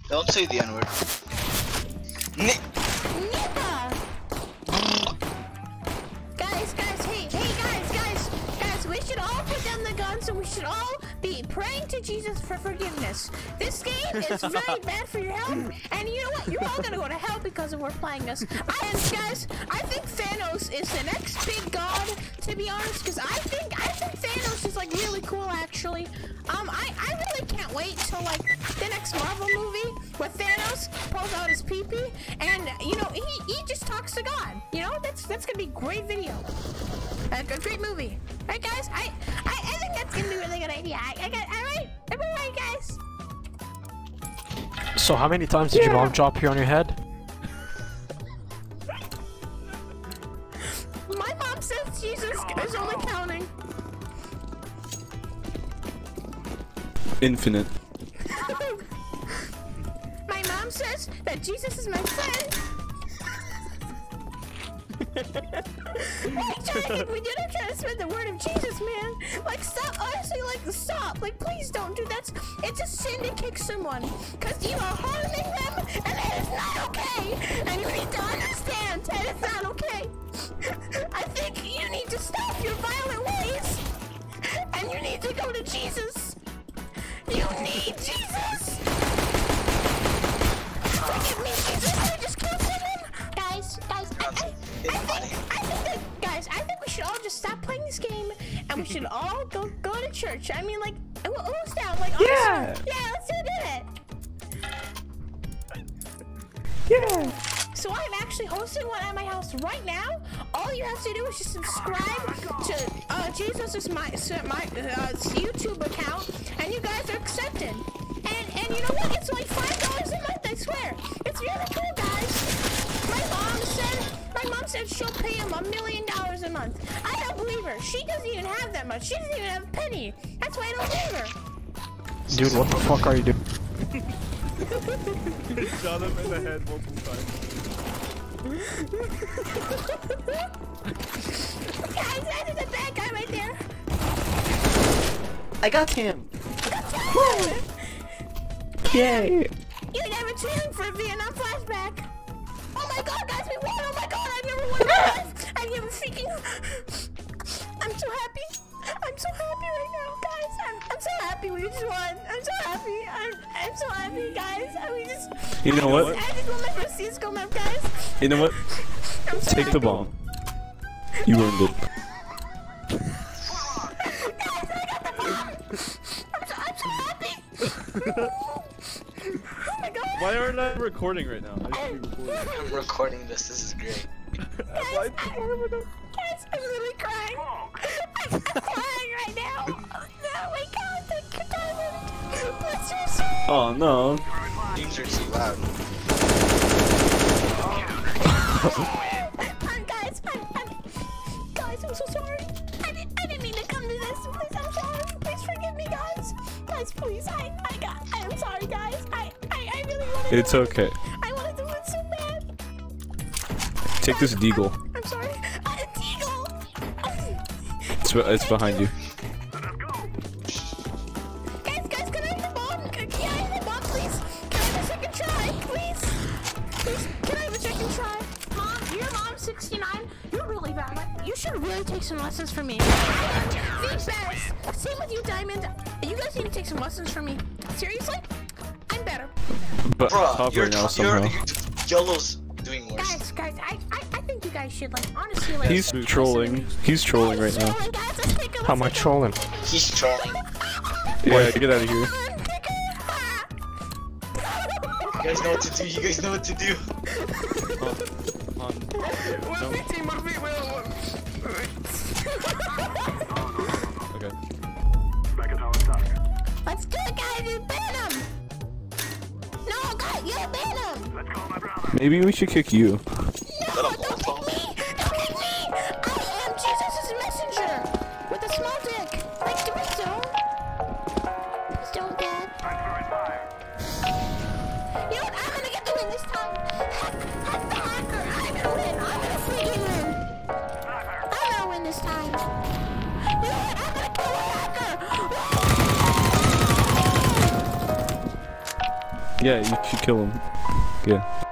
Don't say the N-word. Guys, we should all put down the guns and we should all be praying to Jesus for forgiveness. This game is very bad for your health, and you know what? You're all gonna go to hell because of we're playing this. And guys, I think Thanos is the next big god, to be honest, because I think Thanos is like really cool actually. I really can't wait till like the next Marvel movie where Thanos pulls out his pee-pee and you know he just talks to God. You know that's gonna be a great video, a great movie. Right guys, I think that's gonna be a really good idea. Alright, everybody guys. So how many times did your mom drop you on your head? My mom says Jesus is only counting. Infinite. My mom says that Jesus is my friend. Like, Jonathan, we didn't try to spread the word of Jesus, man. Like, stop, honestly, like, stop. Like, please don't do that. It's a sin to kick someone, because you are harming them, and that is not okay. And you need to understand that it's not okay. I think you need to stop your violent ways, and you need to go to Jesus. You need Jesus. Forgive me, Jesus. I just killed someone. Guys, I think we should all just stop playing this game and we should all go to church. I mean, like, who's down? Like, Yeah. Yeah, let's do it. Yeah. So I'm actually hosting one at my house right now. All you have to do is just subscribe to Jesus' my YouTube account, and you guys are accepted. And you know what? It's only $5 a month. I swear. It's really cool, guys. My mom said she'll pay him $1 million a month. I don't believe her. She doesn't even have that much. She doesn't even have a penny. That's why I don't believe her. Dude, what the fuck are you doing? Shot him in the head multiple times. Guys, that is a bad guy right there. I got him. Woo! Yay. You never tuned for a Vietnam flashback. Oh my god, guys, we won! Oh my god, I've never won in my life! I've never freaking... I'm so happy. I'm so happy right now, guys. I'm so happy we just won. I'm so happy. I'm so happy, guys. We just... You know what? I just won my first CSGO map, guys. You know what? I'm so Take happy. the bomb. You earned it. Guys, I got the bomb! I'm so happy! Oh my god! Why aren't I recording right now? I should be recording. I'm recording this. This is great. Why? Guys, I'm really crying. I'm crying right now. Oh my god, thank you, Diamond. Bless your soul. Oh no. Things are too loud. Guys, I'm so sorry. I didn't mean to come to this. Please, I'm sorry. Please forgive me, guys. Guys, please. I am sorry, guys. I really wanted It's okay. I wanted to win so bad. Take this deagle. I'm sorry. Deagle. It's behind you. Guys, can I have the bomb? Can I have the bomb, please? Can I have a second try, please? Please, can I have a second try? Mom, your mom's 69. You're really bad. You should really take some lessons from me. I am the best. Same with you, Diamond. You guys need to take some lessons from me. Seriously? I'm better. But Bruh, top right now somehow. Yellow's doing worse. Guys, I think you guys should, like, honestly, like... He's trolling. He's trolling right now. Guys, let's take a How am I listen. trolling? He's trolling. Yeah, get out of here. You guys know what to do. You guys know what to do. Okay. Let's do it, guys. You ban him. No, guys, you ban him. Maybe we should kick you. No, don't kick me. Don't kick me. I am Jesus' messenger with a small dick. Like Dorito. Please don't, Dad. You know what? I'm gonna get the win this time. Heck the hacker. I'm gonna win. I'm gonna freaking win. I'm gonna win this time. You know what? I'm gonna kill the hacker. Yeah, you should kill him. Yeah.